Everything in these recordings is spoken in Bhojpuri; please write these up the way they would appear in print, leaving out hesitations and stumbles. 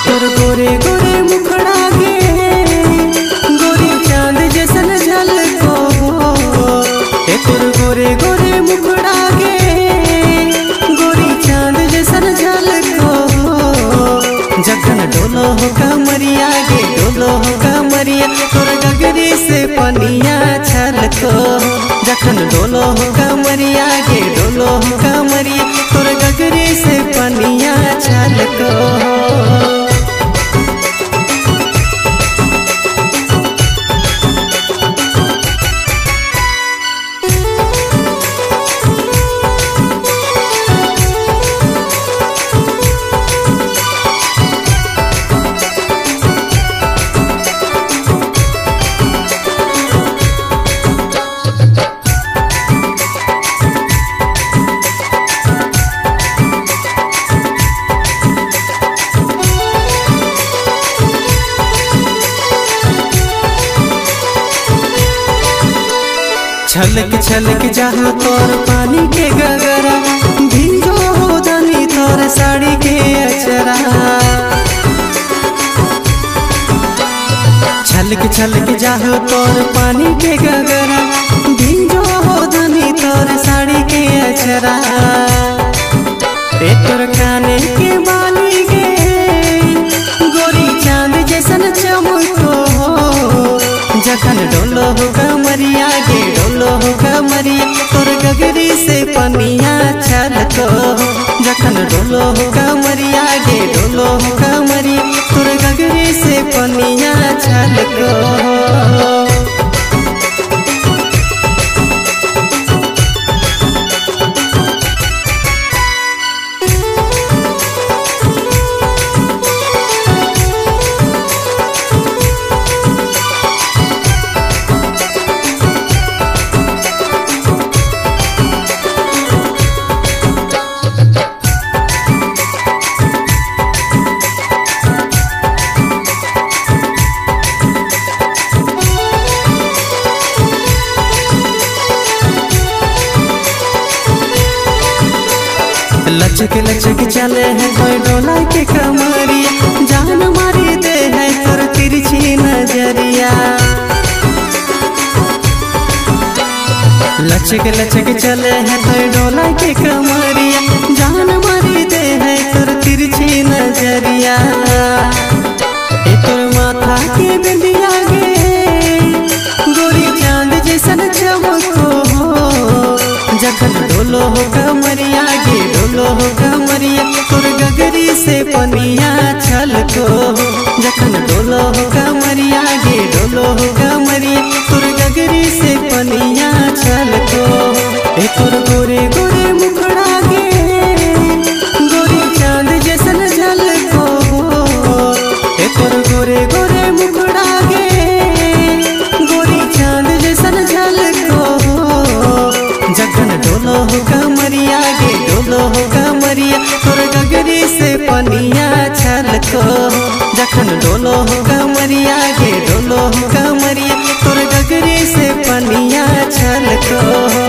तोर गोरे गोरे मुखड़ा गे गोरी चांद जैसन झलको तोर गोरे गोरे मुखड़ा गे गोरी चांद जैसन झलको जखन डोलो हो कमरिया गे डोलो हो कमरिया तोर गगरी से पनिया छलको जखन डोलो हो कमरिया गे डोलो हो कमरिया तोर गगरी से पनिया छलको। छलक छलक जहाँ तोर पानी के गगरा भिंजो हो धनी तोर साड़ी के अचरा छलक छलक जहाँ तोर पानी के गगरा भिंजो हो धनी तोर साड़ी के अचरा तोर काने के बाली गे गोरी चांद जैसन चमको जखन डोलो हो कमरिया गे डोलो हो कमरिया तोर गगरी से पनिया छलको जखन डोलो हो कमरिया गे डोलो हो कमरिया तोर गगरी से पनिया छलको। लचक लचक चले है कोई डोला के कमरिया जान मारी दे है तोर तिरछी नजरिया लचक लचक चले है कोई डोला के कमरिया जान मारी दे है तोर तिरछी नजरिया तोर माथा के बिंदिया गे गोरी चांद जैसन चमको जखन डोलो हो कमरिया गे डोलो हो कमरिया तोर गगरी से पनिया छलको जखन डोलो हो कमरिया गे डोलो हो कमरिया तोर गगरी से पनिया छलको तोर गोरे गोरे मुखड़ा गे गोरी चांद जैसन झलको तोर गोरे गोरे मुखड़ा गे गोरी चांद जैसन झलको जखन डोलो हो कमरिया गे डोलो हो कमरिया तोर गगरी से पनिया छलको जखन डोलो हो कमरिया गे डोलो हो कमरिया तोर गगरी से पनिया छलको।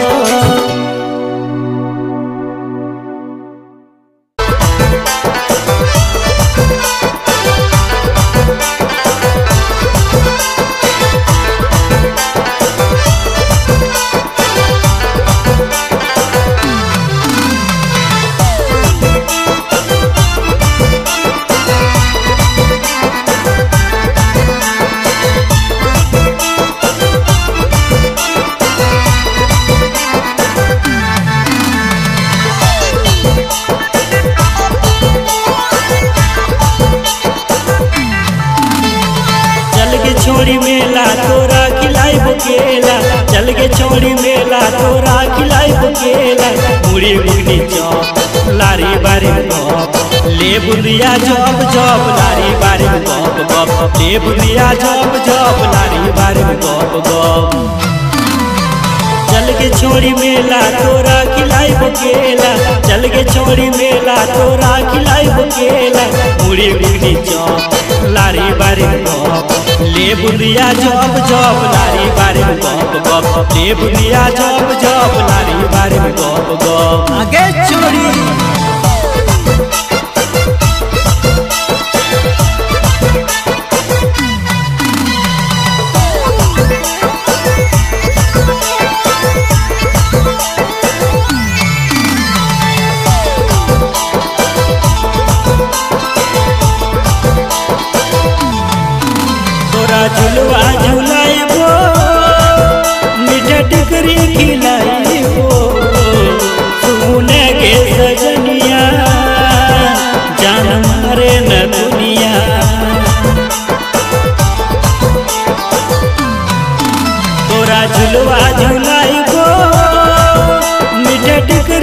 छोड़ी मेला तोरा खिलाई बुकेला चल गे छोड़ी मेला तोरा खिलाई बुकेला मुड़ी बुगनी चौप लारी बारी गप ले बुलिया जब जब लारी बारी गप गप ले बुलिया जब जब लारी बारी गप गप चल गे छोड़ी मेला तोरा खिलाई बुकेला चल गे छोड़ी मेला तोरा खिलाई बुकेला मुड़ी बुगनी चौप लारी बारी गप ले बुलिया जब जब लारी बारी गप गप ले बुलिया जब जब लारी बारी गप गप आगे छोड़ी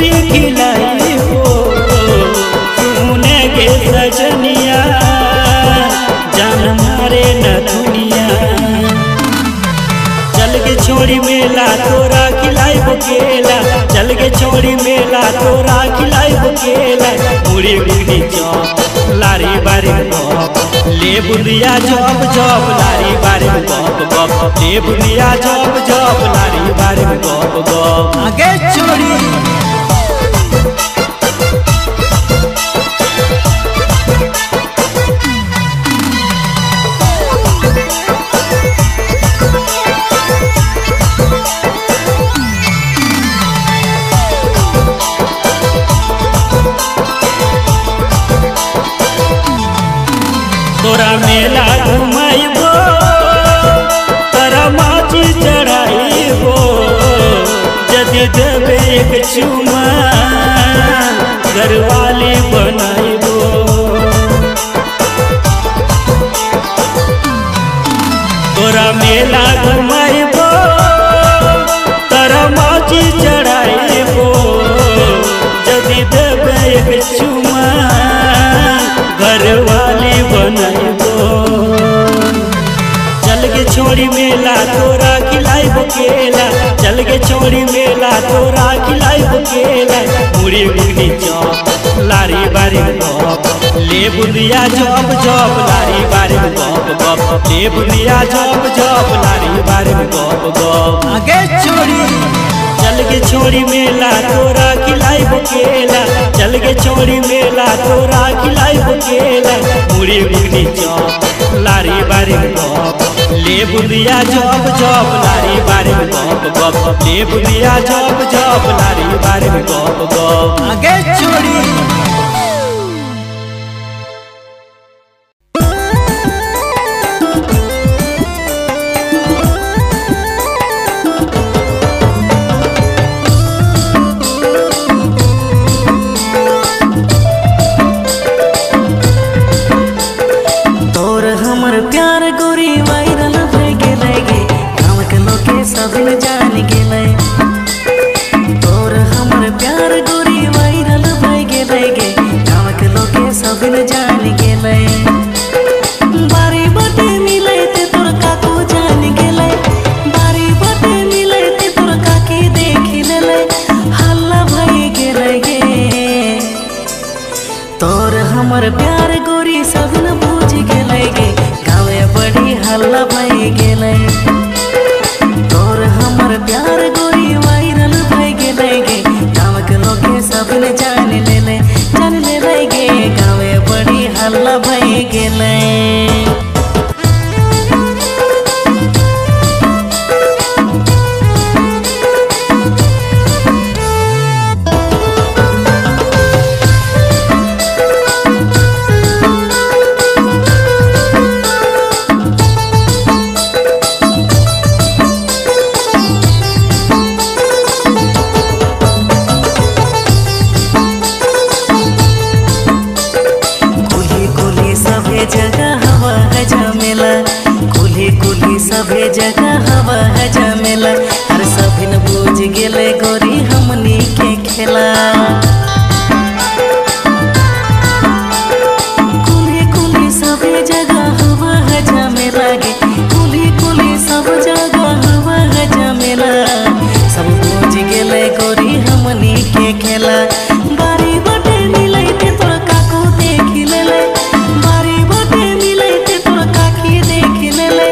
पूरी खिलाई हो सुने के सजनिया जान मारे न दुनिया। चल के छोड़ी मेला तोरा खिलाई केला, चल के छोड़ी मेला तोरा खिलाई केला। मुड़ी मुड़ी चौप लारी बारी गप, ले बुलिया जब जब लारी बारी गप गप, ले बुलिया जब जब लारी बारी गप गप। आगे छोड़ी तोरा मेला घुमाइबो तोरा माची चढ़ाइबो, यदि देवे एक चुमा घरवाली बनाइबो। तोरा मेला घुमाइबो तोरा माची चढ़ाइबो, यदि देवे एक चुमा घरवाली बनाइबो। चल के छोड़ी मेला तोरा खिलाई केला, चल के छोड़ी मेला तोरा खिलाई केला। मुड़ी मुड़ी चौप लारी बारी गप, ले बुलिया जब जब लारी बारी गप गप, ले बुलिया जब जब लारी बारी गप गप। आगे छोड़ी चल के छोड़ी मेला तोरा खिलाई केला, चल के छोड़ी मेला तोरा खिलाई केला। मुड़ी मुड़ी चौप लारी बारी गप, ले बुलिया जब जब लारी बारी गप गप, ले बुलिया जब जब लारी बारी गप गप। आगे छोड़ी सब जान गेले, तोर हमर प्यार गोरी वायरल भई गेले गे, गाँव के लोग सब जान गेले। बारी बटे मिले ते तोर काकू जान गेले, बारी बटे मिले ते तोर काकी देख लेले, हल्ला भई गेले गे। तोर हमर प्यार गोरी सब न बूझ गेले गे, गाँव बड़ी हल्ला भई गेले। हमर प्यार गोरी वायरल भई गेले गे, गाँव के लोग सब जान ले गे, गाँव बड़ी हल्ला भई गेले। सभे जगह हवा है जमेला, हर सभी न बूझ गेले गोरी हमनी के खेला। कुली कुली सभे जगह हवा है जमेला गे, कुली कुली सब जगह हवा है जमेला, सब बूझ गेले गोरी हमनी के खेला। बारी बटे मिले ते तोर काकू देख लेले, बारी बटे मिले ते तोर काकी देख लेले,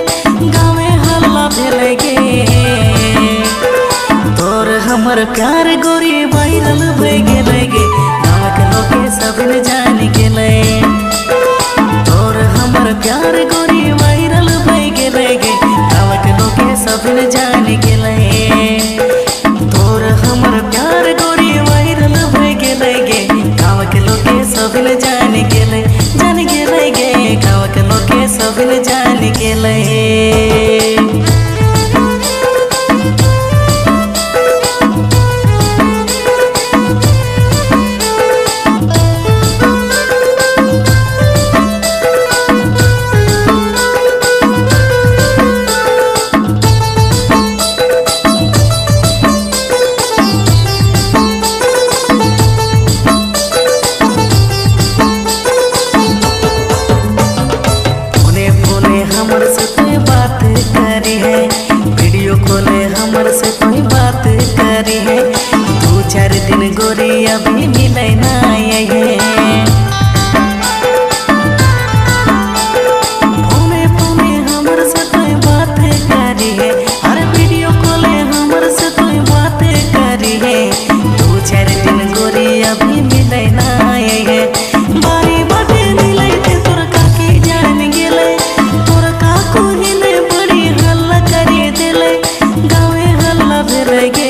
तोर हमर प्यार गोरी वायरल भई गेले गे, गाँव के लोग सब जान गेले। तोर हमर प्यार गोरी वायरल भई गेले गे, गाँव के लोग सब जान गेले। तोर हमर प्यार गोरी वायरल भई गेले गे, गाँव के लोग सब जान गेले गे, गाँव के लोग सब जान गेले। गोरी अभी मिले ना ये फोने फोने हमर से कोई बात करी है, हर वीडियो कॉले हमर से कोई बात करी है। 2-4 दिन गोरी अभी मिले ना ये बारी बाटे मिले थे तोर काकी जान गेले, तोर काकू हिले बड़ी हल्ला करी देले, गावे हल्ला भेल गे।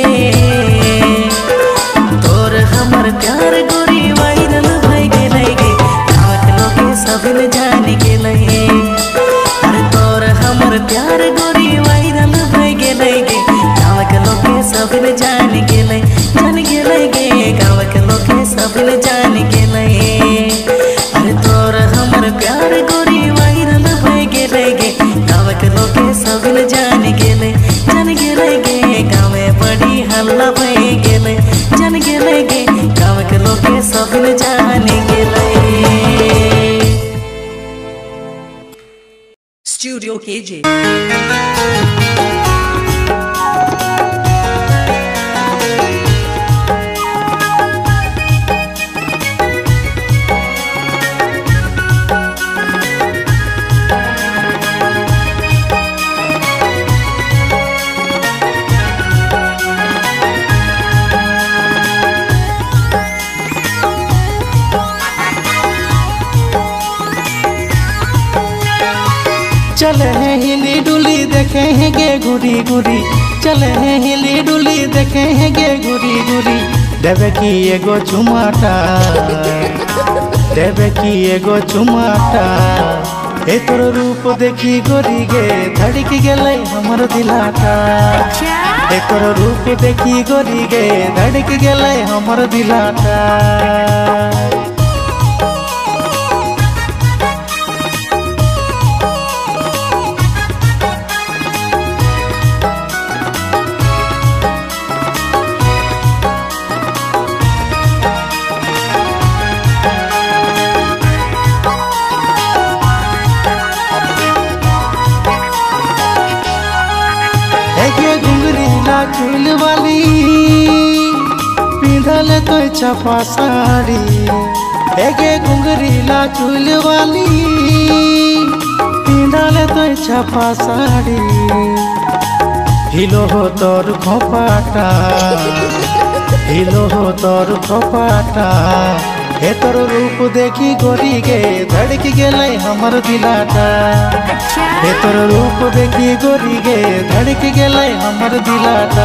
तोर हमर प्यार गोरी वायरल भई गेलै गे, गाँव के लोग सब जान गेलै। अरे तोर हमर प्यार गोरी वायरल भई गेलै गे, गाँव के लोग सब जान गेलै गे, गाँव के लोग सब जान गेलै। अरे तोर हमर प्यार गोरी वायरल भई गेलै गे, गाँव के लोग सब जान गेलै गे, गाँव में बड़ी हल्ला भई गेलै, जान गेलै गे, गाँव के लोग सब जान गेलै। Studio KJ. चले हैं हिली डुली देखे हैं गे गुरी गुरी, चले हैं हिली डुली देखे हैं गे गुरी गुरी। देवे की एगो चुमाटा, देवे की एगो चुमाटा, ए तोर रूप देखी गोरी गे धड़क गेलै हमर दिलाटा। ए तोर रूप देखी गोरी गे धड़क गेलै हमर दिलाटा। चूल वाली पिंधल तो छपा साड़ी, एगे घुंघरीला चूल वाली पिंधल तो छपा साड़ी। हिलो हो तोर खोपाटा, हिलो हो तोर खोपाटा, ए तोर रूप देखी गोरी गे धड़क गेलै हमर दिलाटा। ए तोर रूप देखी गोरी गे धड़क गेलै हमर दिलाटा।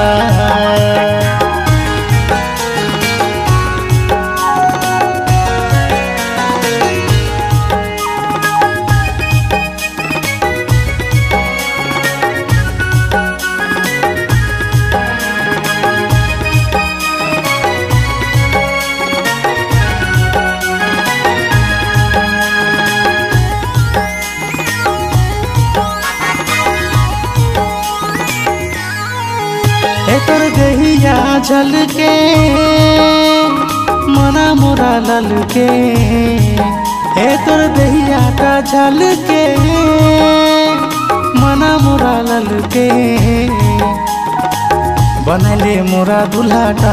तोर दहिया झलके मना मोरा ललके, ए तोर दहिया का झलके मना मोरा ललके। बनले मोरा दुल्हाटा,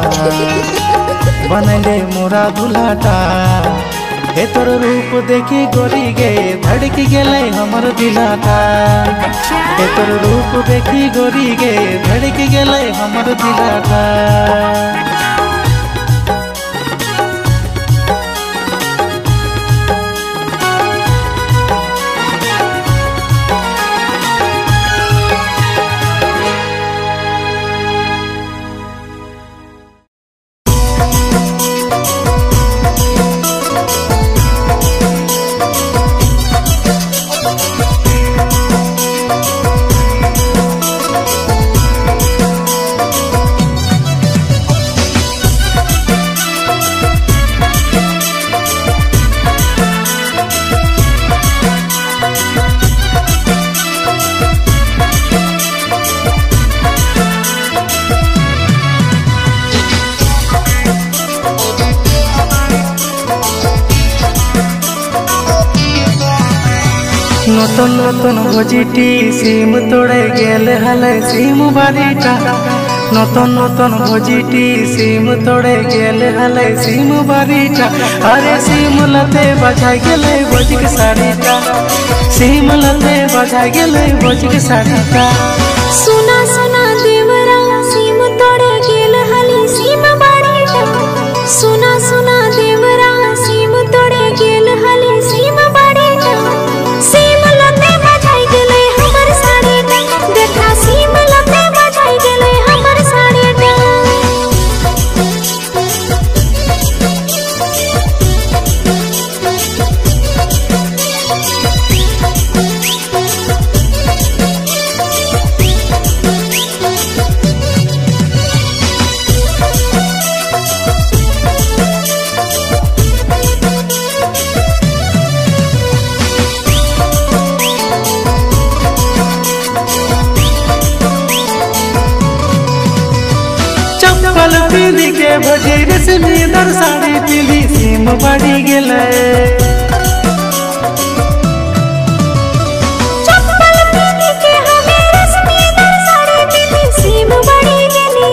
बनले मोरा दुल्हाटा, ए तोर रूप देखी गोरी गे धड़क गेलै हमर दिलाटा। ए तोर रूप देखी गोरी गे धड़क गेलै हमर दिलाटा। नतन नतन भोजिटी सीम तोड़े गेल हले सीम बारीटा, नतन नतन भजिटी सीम तोड़े गेल हले सीम बारीटा अरे सीम लते बजा गेले भजिक साड़ीटा सीम लते बजा गेले भजिक साड़ीटा सुना सुना देवरा सीम तोड़े गेल हले सीम बारीटा सुना सुना देवरा सीम तोड़े गेल हले सीम बारीटा सीम लते बजा गेले हमर साड़ीटा देखा सीम लते बजा गेले हमर साड़ीटा चप्पल पीली के भजी रेशमीदार साड़ी पीली सीम बढ़ी गेले चप्पल पीली के हमें रेशमीदार साड़ी पीली सीम बढ़ी गेली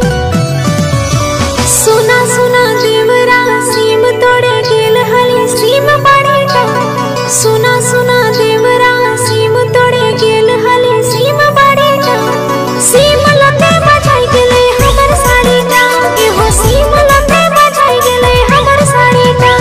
सुना सुना देवरा सीम तोड़े गेल हली सीम बारीटा सुना सुना देवरा सीम तोड़े गेल हली सीम बारीटा सीम लते बजाई गेले हमर साड़ीटा एहो सीम लते बजाई गेले हमर साड़ीटा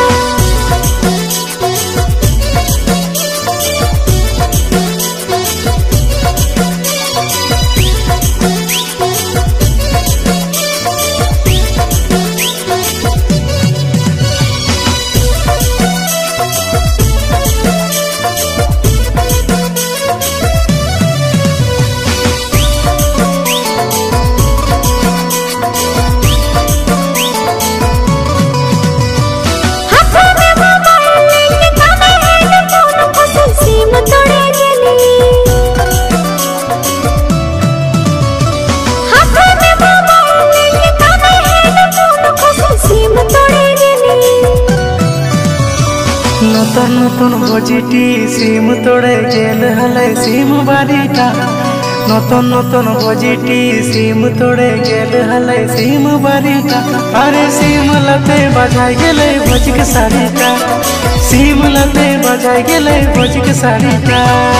नतन नतन भजिटी सीम तोड़े गेल हले सीम बारीटा नतन नतन भजिटी सीम तोड़े गेल हले सीम बारीटा अरे सीम लते बजा गेले भजिक साड़ीटा सीम लते बजा गेले भजिक साड़ीटा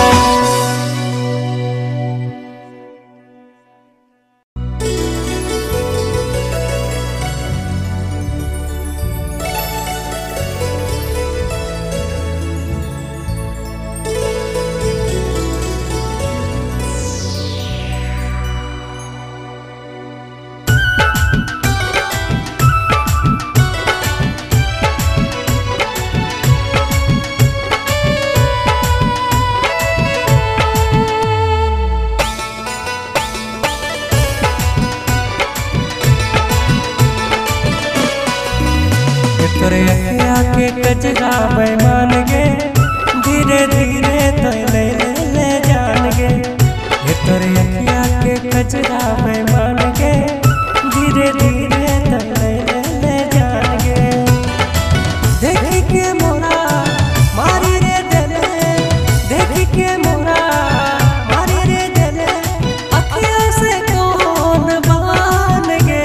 तोरे आके कजरा बेमान गे धीरे धीरे तो ले ले ले जान गे तोरे आके कजरा बेमान गे धीरे धीरे तो ले ले ले जान गे देख के मोरा मारी रे दिले देख के मोरा मारी रे दिले अखियों से कौन बान गे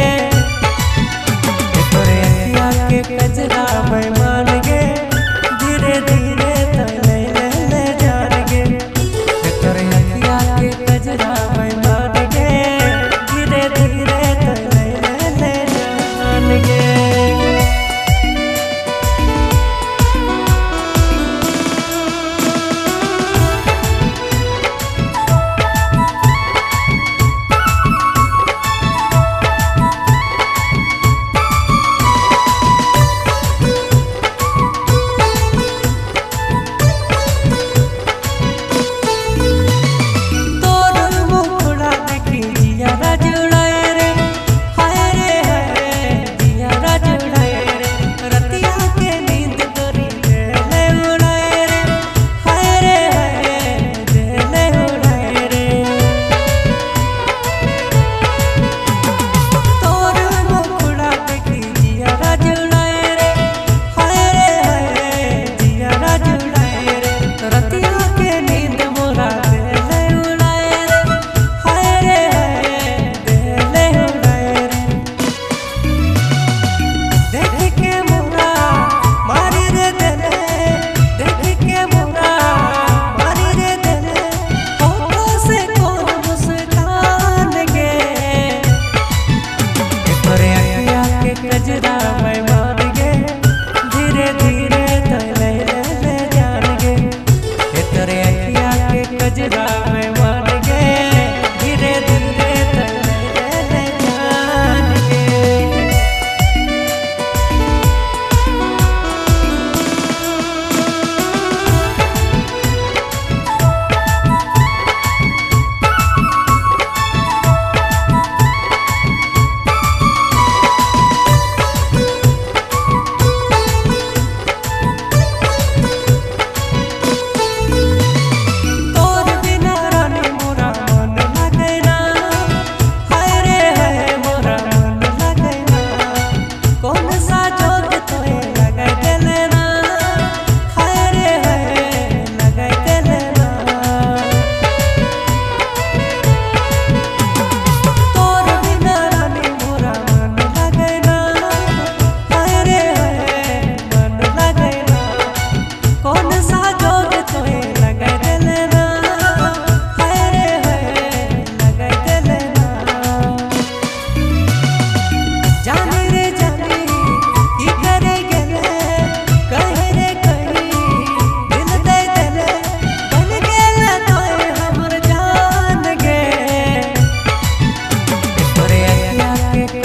तोरे के कजरा बेमान गे धीरे धीरे तो ले ले ले जान गे तोरे अखिया के कजरा बेमान गे धीरे धीरे तो ले ले ले जान गे जिया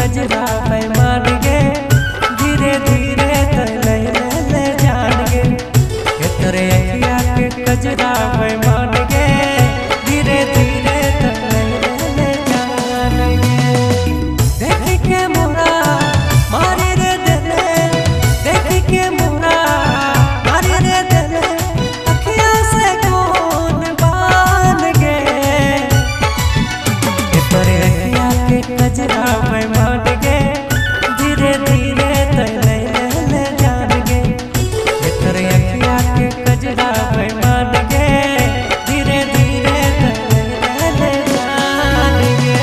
कजरा पैमान गे धीरे धीरे तले ले जान गे तोरे अखिया के कजरा पैमान गे धीरे धीरे तले ले जान गे देख के मोरा मारे रे दिले देख के मोरा मारे रे दिले अखिया से कौन बान गे तोरे अखिया के कजरा पैमान गे धीरे धीरे तले ले जान गे तोरे अखिया के कजरा पैमान गे धीरे धीरे तले ले जान गे।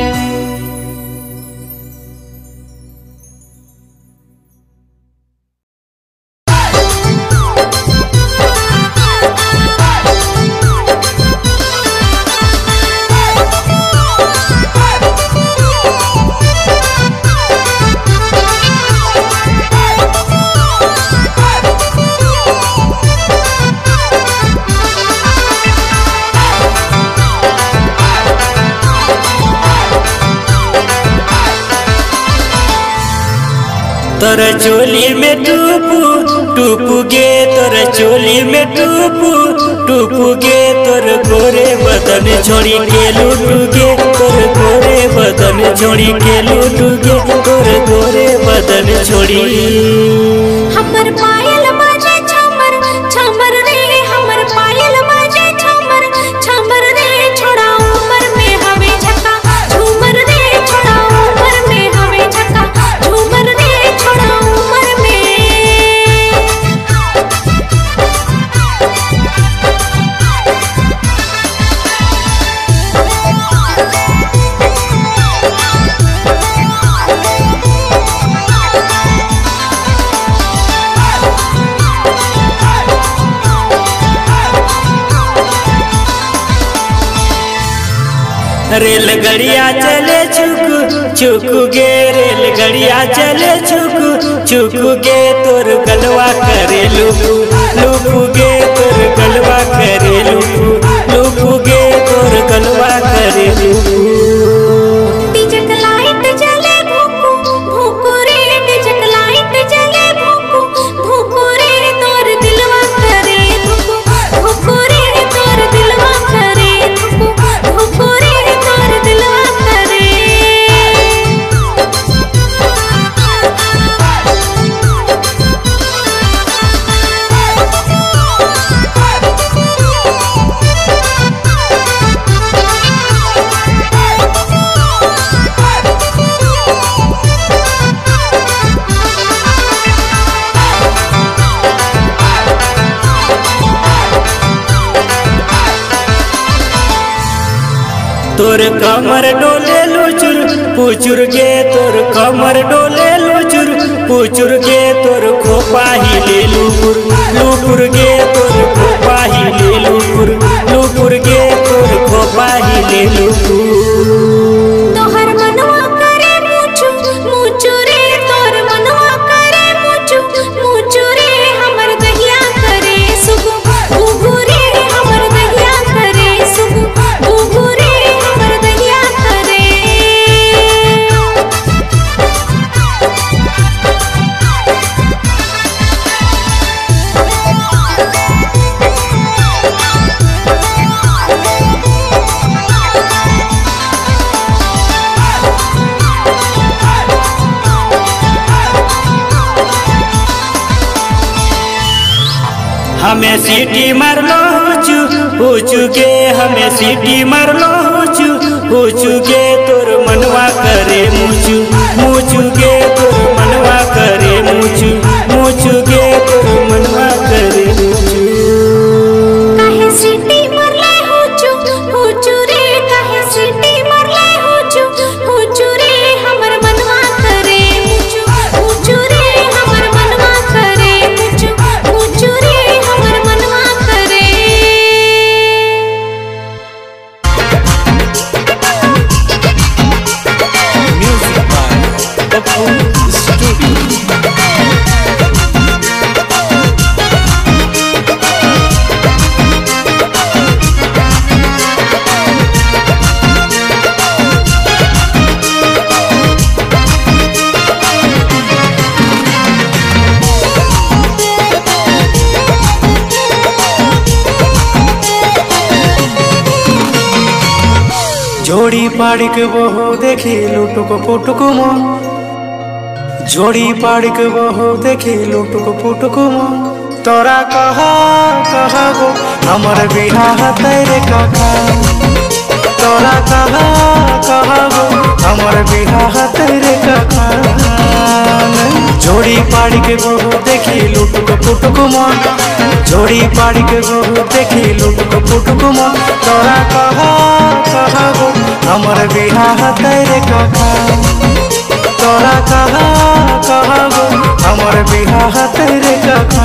तोर चोली में टूपू टूपू गे तोर चोली में टूपू टूपू गे तोर गोरे बदन छोड़ी के लूटू गे तोर गोरे बदन छोड़ी के लूटू गे तोर गोरे बदन छोड़ी हमर पायल बाजे छमर छमर रे हमर पायल बाजे छमर छमर रे छोड़ा उमर में हवे झका झूमर रे छोड़ा उमर में हवे झका झूमर रे छोड़ा उमर में। रेलगड़िया चले छुकू छुकू गे रेलगड़िया चले छुकू छुकू गे तोर गलवा करे लुकू लुकू गे तोर गलवा करे लुकू लुकू गे तोर गलवा करे लुकू। डिजक लाइट जले भूकू भूकू रे डिजक लाइट जले भूकू भूकू रे तोर दिलवा करे धुकू भूकू रे तोर दिलवा करे धुकू भूकू रे तोर दिलवा करे। तोर कमर डोले लुचुर पुचुर गे तोर कमर डोले लुचुर पुचुर गे तोर खोपा ही ले लुपुर लुपुर गे तोर खोपा ही ले लुपुर लुपुर गे तोर खोपा ही ले लुपुर। तोहर मनवा करे मुचु मुचु रे तोर मनवा करे मुचु मुचु रे हमर दहिया करे सुगु गुगु रे हमर दहिया करे सुगु गुगु रे हमर दहिया करे। हमें सीटी मारलो हुचू गे हमें सीटी मारलो हुचू गे तोर मनवा करे मुचू मुचू गे तोर मनवा करे मुचू मुचू गे तोर मनवा करे मुचू। काहे सीटी मरले हुचू हुचू रे काहे सीटी मरले हुचू हुचू रे हमर मनवा करे मुचू मुचू रे हमर मनवा करे मुचू मुचू रे हमर मनवा करे। जोड़ी पाड़ी के बहू देखी लुटुक पुटुक मन जोड़ी पाड़ी के बहू देखी लुटुक पुटुक मन तोरा कहा गो हमर बिहार तेरे कखा तोरा कहा गो हमर बिहार तेरे कखा जोड़ी पाड़ी के बहू देखी लुटुक पुटुक मन जोड़ी पाड़ी के बहू देखी लुटुक पुटुक मन तोरा कहा गो हमर बिहार तेरे कखा तोरा कहा गो हमर बिहार तेरे कखा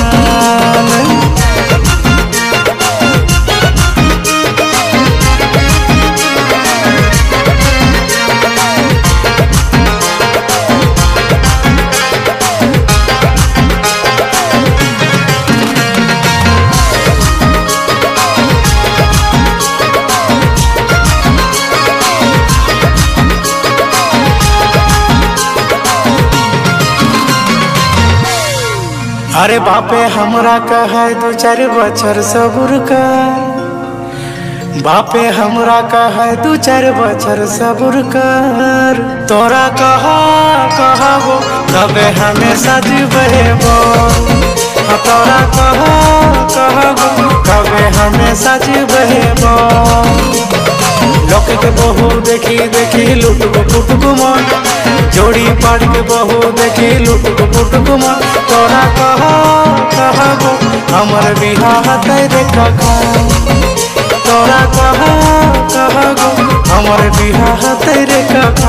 अरे बापे हमरा कहे 2-4 बछर सब्र कर बापे हमरा कहे 2-4 बछर सब्र कर तोरा कहा गो कबे हमेशा जीवेबो तोरा कहा गो कबे हमेशा जीवेबो लोक के बहू देखी लुटुक पुटुक मन जोड़ी पाड़ के बहू देखी लुटुक पुटुक मन तोरा कहा गो हमर बिहार तेरे कखा तोरा कहा गो हमर बिहार तेरे कखा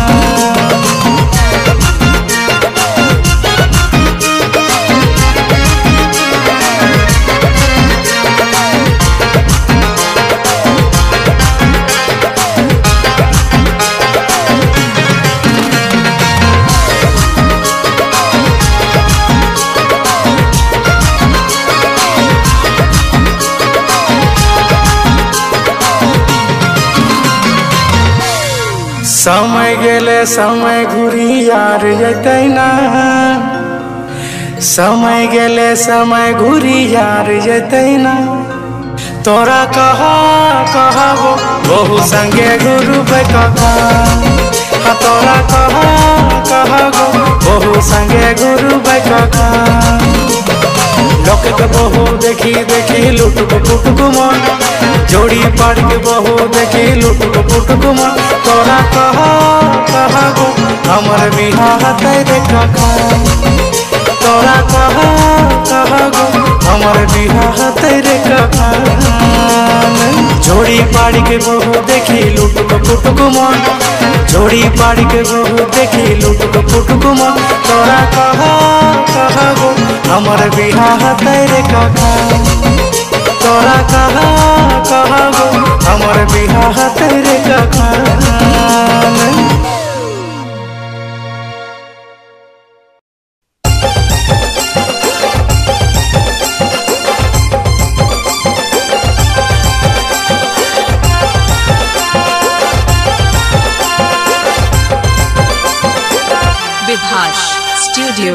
समय गेले समय घुरी यार जतै ना समय गेले समय घुरी यार जतै ना तोरा कहा गो बहु संगे गुरु कखा तोरा कहा गो बहु संगे गुरु कखा लोक के बहू देखी लुटुक पुटुक मन जोड़ी पाड़ के बहू देखी लुटुक पुटुक मन तोरा कहा गो हमर बिहार तेरे कखा तोरा कहा गो हमर बिहार तेरे कखा जोड़ी पाड़ी के बहू देखी लुटुक पुटुक मन जोड़ी पाड़ी के बहू देखी लुटुक पुटुक मन तोरा कहा गो हमर बिहार तेरे कखा तोरा कहा गो हमर बिहार तेरे कखा विभाष स्टूडियो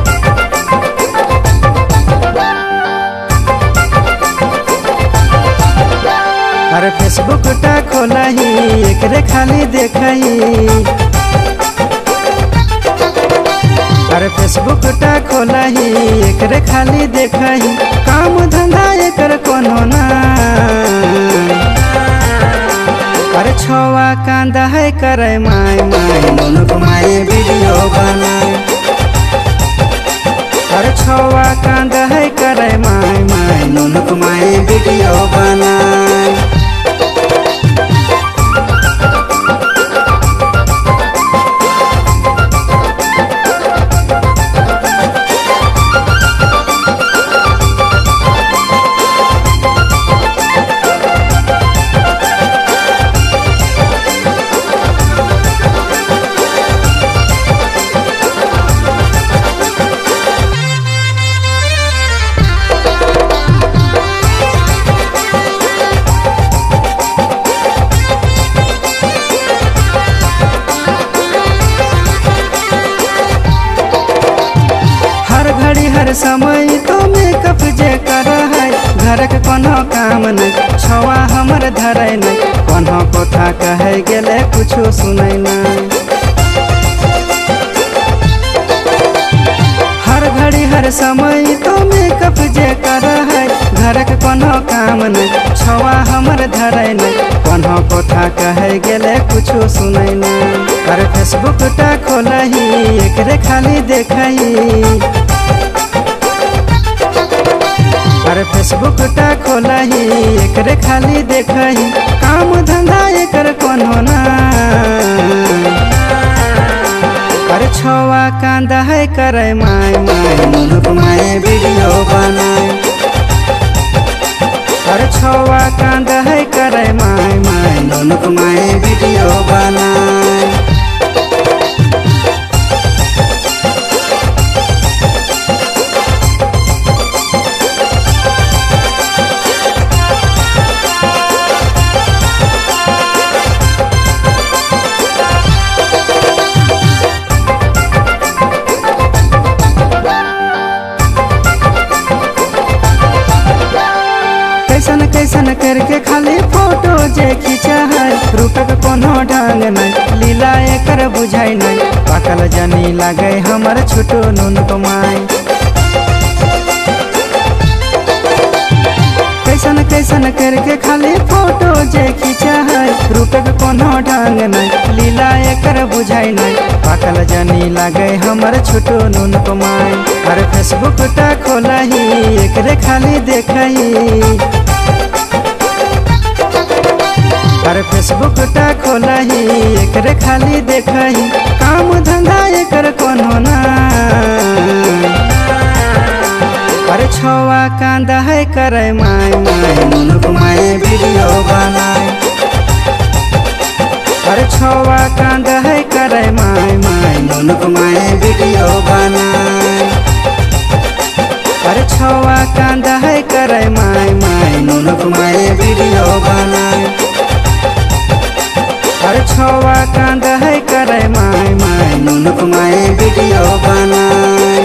अरे फेसबुक टा खोलही एकरे खाली देखही अरे फेसबुक टा खोलही एकरे खाली देखही काम धंधा एकर कोनो ना अरे छोवा कांदा है करे माय नुनुक माय वीडियो बनाए अरे छोवा कांदा है करे माय नुनुक माय वीडियो बनाए हर समय तो मेकअप जे कर है घर के कोनो काम नहीं, छवा हमर धरे नहीं, कोनो कोठा कहे गेले कुछो सुनै नहीं। हर घड़ी हर समय तो मेकअप जे कर है, घर के कोनो काम नहीं, छवा हमर धरे नहीं, कोनो कोठा कहे गेले कुछो सुनै नहीं। अरे फेसबुक टा खोलही एकरे खाली देखही, अरे फेसबुक टा खोलही एकरे खाली देखही, काम धंधा एकर कोनो ना। अरे छवा कांदा है करे माय माय मुनुक माय वीडियो बनाए। अरे छवा कांदा है करे माय माय मुनुक माय वीडियो बनाए। कैसन करके खाली फोटो जे खींचा है, रूपक कोनो ढंग नहीं, लीला एकर बुझाई नहीं, पाकल जनी लगे हमर छोटो नून कमाई। कैसन करके खाली फोटो जे खींचा है, रूपक कोनो ढंग नहीं, लीला एकर बुझाई नहीं, पाकल जनी लगे हमर छोटो नून कमाई। अरे फेसबुक टा खोलही एकरे खाली देखही, अरे फेसबुक टा खोलही एकरे खाली देखही, काम धंधा एकर कोनो ना। अरे छवा कांदा है करे माय माय मुनुक माय वीडियो बनाए। अरे छवा कांदा है करे माय माय मुनुक माय वीडियो बनाए। अरे छवा कांदा है करे माय माय मुनुक माय वीडियो बनाए। अरे छवा कांदा है करे माय माय मुनुक माय वीडियो बनाए।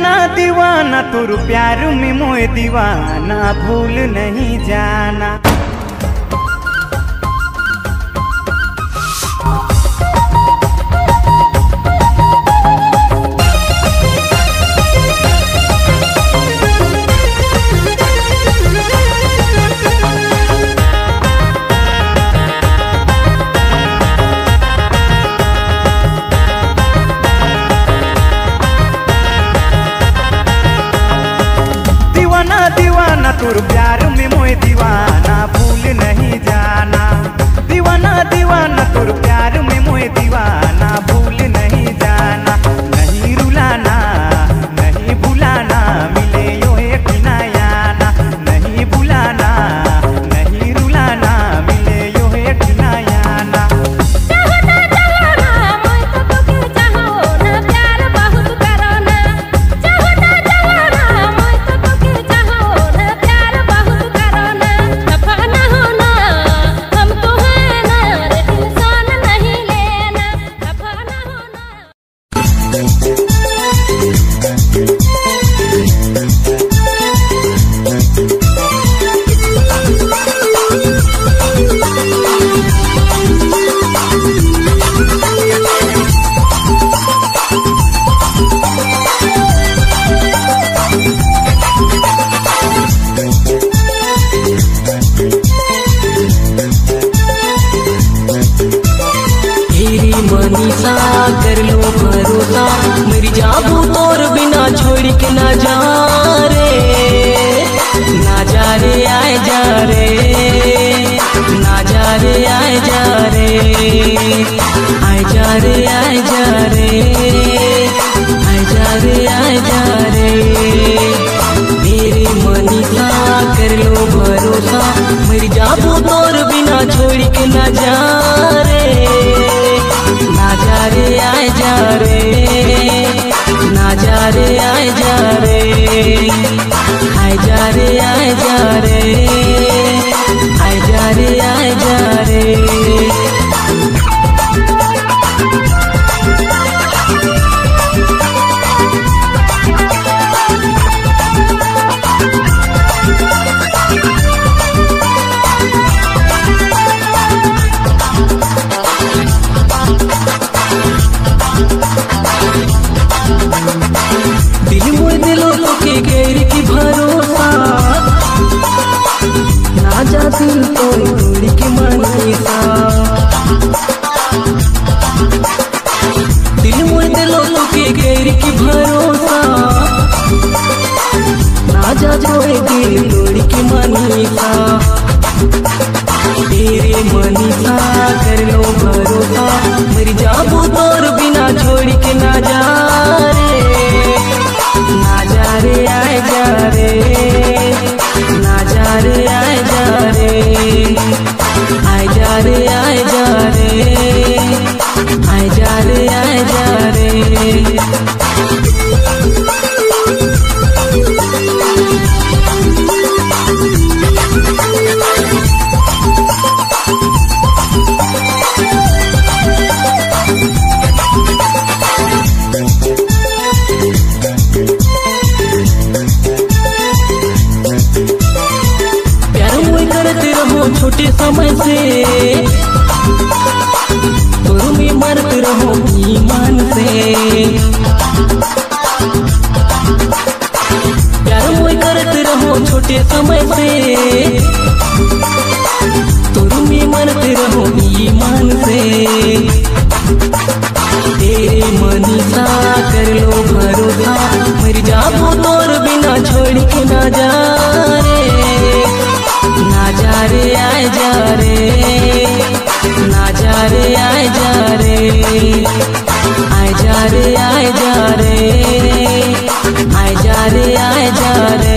दीवाना दीवाना तोर प्यार में मोए दीवाना भूल नहीं जाना। दीवाना तोर प्यार में मोए दीवाना भूल नहीं जाना। दीवाना दीवाना तोर प्यार में मोए दीवाना भूल नहीं जाना। नहीं रुलाना नहीं भुलाना मिले यो एक नयाना। नहीं भुलाना नहीं रुलाना मिले यो एक नयाना। कर लो भरोसा मर जाबू तोर बिना छोड़ के ना जा रे। ना जा रे आए जा रे ना जा रे आए जा रे आए जा रे आए जा रे आए जा रे आए जा रे। मेरे मनीषा कर लो भरोसा मर जाबू तोर बिना छोड़ के ना जा रे। ना जा रे आए जा रे ना जा रे आए जा रे आए जा रे आए जा रे आए जा रे आए जा रे। दिल मोर दिलों के गैर की भरोसा ना जा दिल तो तोड़ के मनीषा। दिल मोर दिलों के गैर की भरोसा ना जा छोड़ दिल तोड़ के मनीषा। तेरे मनीषा कर लो भरोसा मर जाबू तोर बिना छोड़ के ना जा रे। ना जा रे आए जा रे ना जा रे आए जा रे आए जा रे आए जा रे आए जा रे आए जा रे। छोटे समय से तुम में मरत रहो ईमान से। प्यार मोई करत रहो छोटे समय से तुम में मरत रहो ईमान से। तेरे मनीषा कर लो भरोसा मर जाबू तोर बिना छोड़ के ना जा रे। ना जा रे आए जा रे ना जा रे आए जा रे आए जा रे आए जा रे आए जा रे आए जा रे।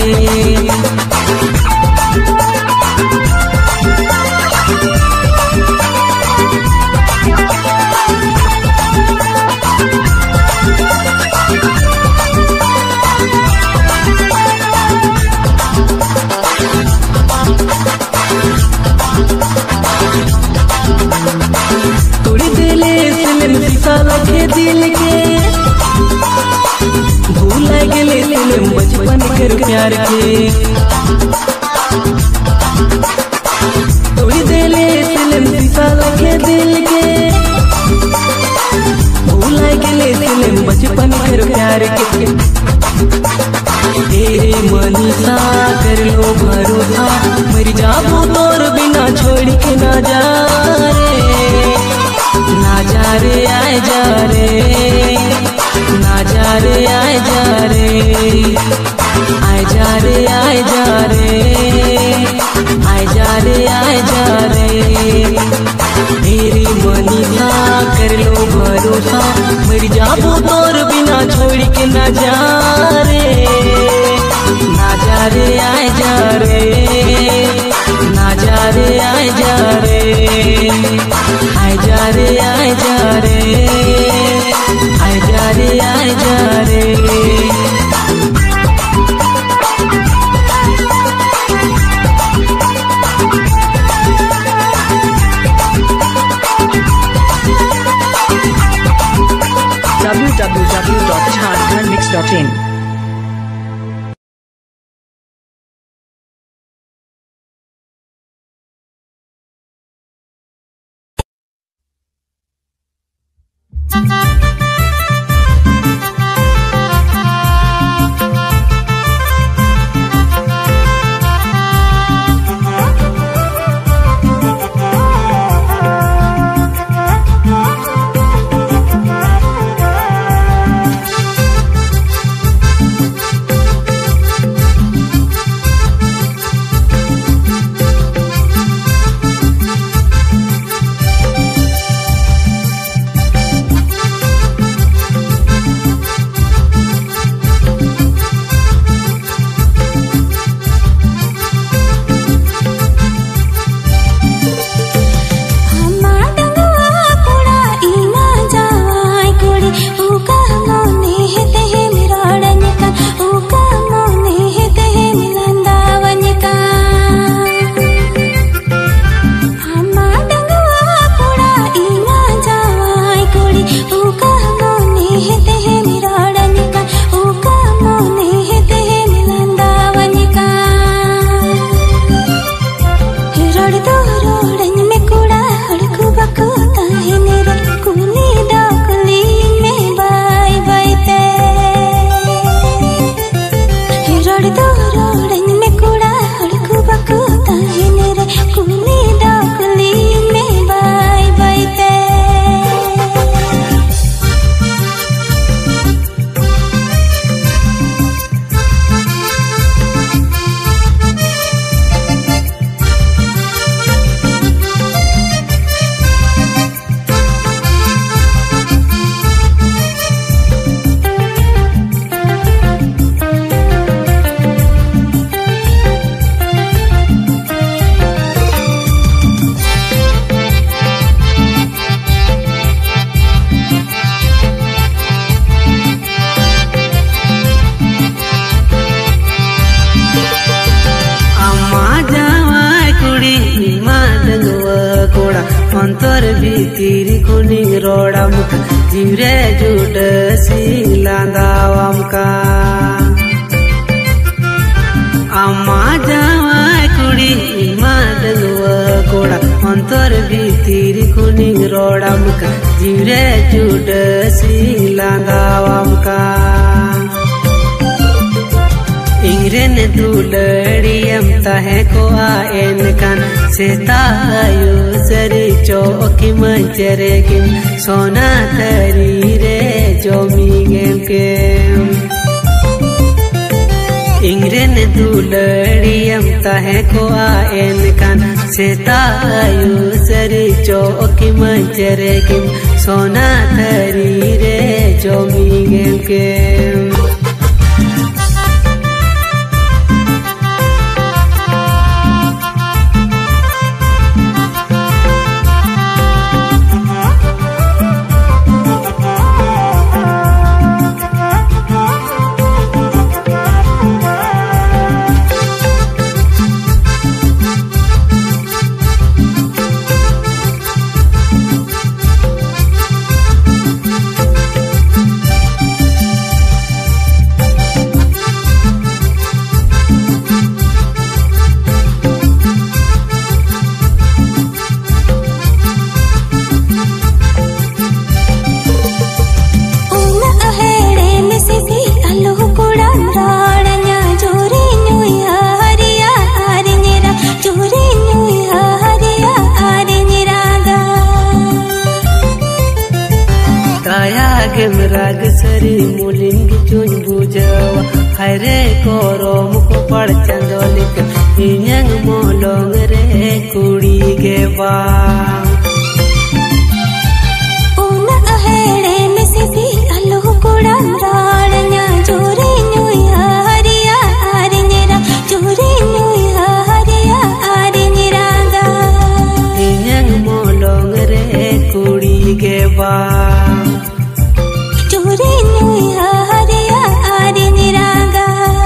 तोड़ी दिले शीशा लगे दिल के भूल गए बचपन कर प्यार के तोड़ी देले सिलम शीशा लगे दिल के भूला गेले सिलम बचपन कर प्यार के तेरे मनीषा कर लो भरोसा मर जाबो तोर बिना छोड़ के ना जा रे आए जा रे ना जा रे आए जा रे आए जा रे आए जा रे आए जा रे आए जा रे मेरी मनीषा कर लो भरोसा मर जाबो तोर बिना छोड़ के ना जा रे आए जा रे ना जा रे आए जा रे आए जा रे आए जा रे आए जा रे आए जा रे www.jharkhandmix.in अंतर भीतिर कुनी रोड़म जीवरे जुट सिलांदावम का अम्मा जावा कुड़ी मादलुआ कोड़ा अंतर भीतिर कुनी रोड़म का जीवरे जुट सिलांदावम का इंग्रेन दुलड़ियम तहे को आयन कान सेतायो सरी चौकी मंचरे किम सोना तरी रे जोमी गेम के इंग्रेन दुलड़ियम तहे को आयन कान सेतायो सरी चौकी मंचरे किम सोना तरी रे जोमी गेम के करम को पड़ चंदोलिक इन्यांग मोलोंग रे कुड़ी के बा una ahede me sisi allo kudan ralnya jure nyuya hariya arinyira jure nyuya hariya arinyiranga इन्यांग मोलोंग रे कुड़ी के बा jure nyuya hariya arinyiranga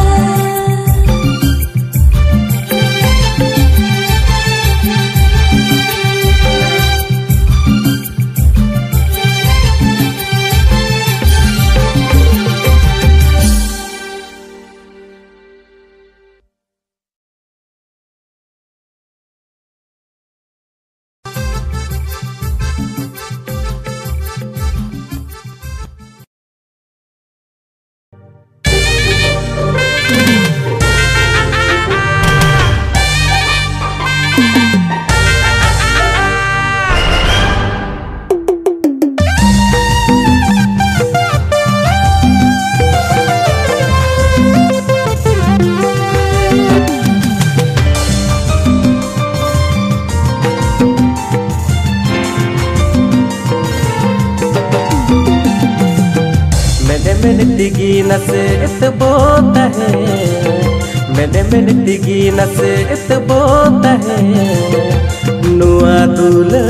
मैंने दिगी नसे इत बोता है मैंने दिगी नसे इत बोता है नुआ दूल्हा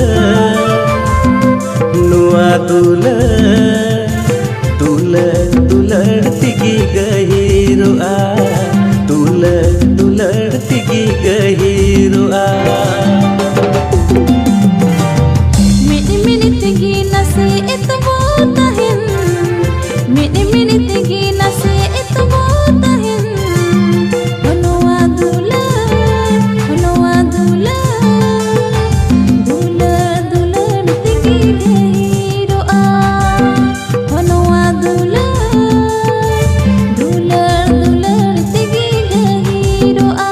दूल्हा दिगी गहिरुआ दूल्हा दिगी गहिरुआ minute gi nase it bota hin minute gi nase it bota hin honoa dula dula tigi hero a honoa dula tigi hero a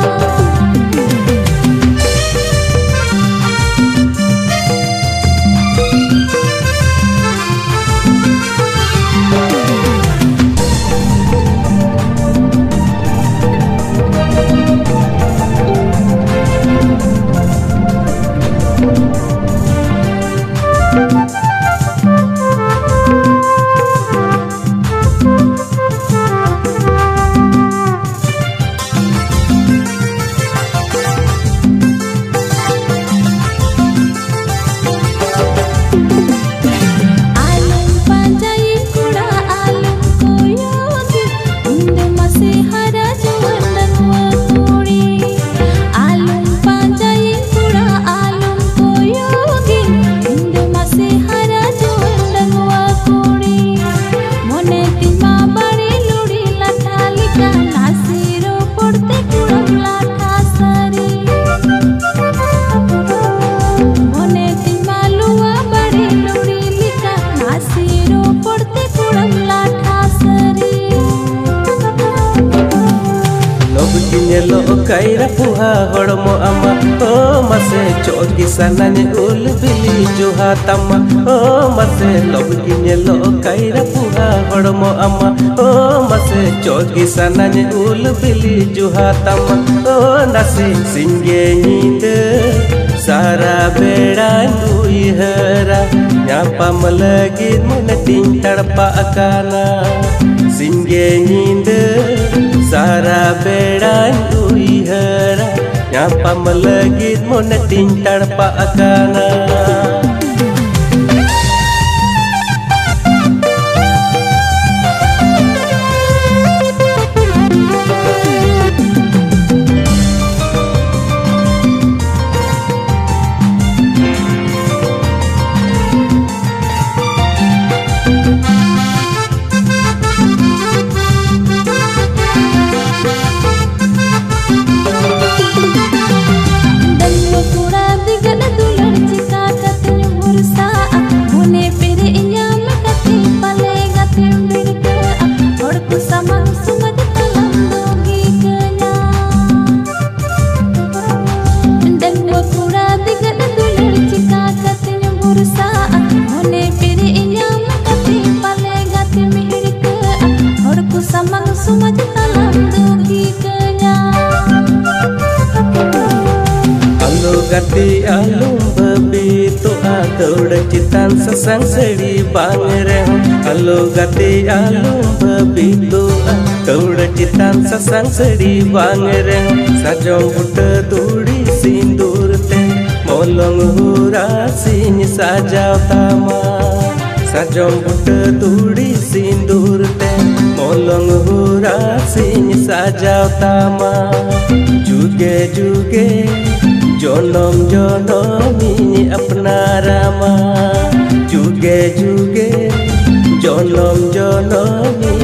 kaira puha hormo ama o mase chogi sanane ul bili juha tama o mase lobgi nyelo kaira puha hormo ama o mase chogi sanane ul bili juha tama o nase singe ninde sara beda nui hara nyapam lagi munatin tadpa akana singe ninde sara beda nui hara nyapam lagi munatin tadpa akana Dalla pura digala dular chika gati alum babi to ador citan sesang seri bang reho. Halo gati alum babi to ador citan sesang seri bang reho. Sajong buta duri sindur te molong hura sin sajaw tama. Sajong buta duri sindur te molong hura sin sajaw tama. Juge juge jonom jonom ini apna rama. Juge juge jonom jonom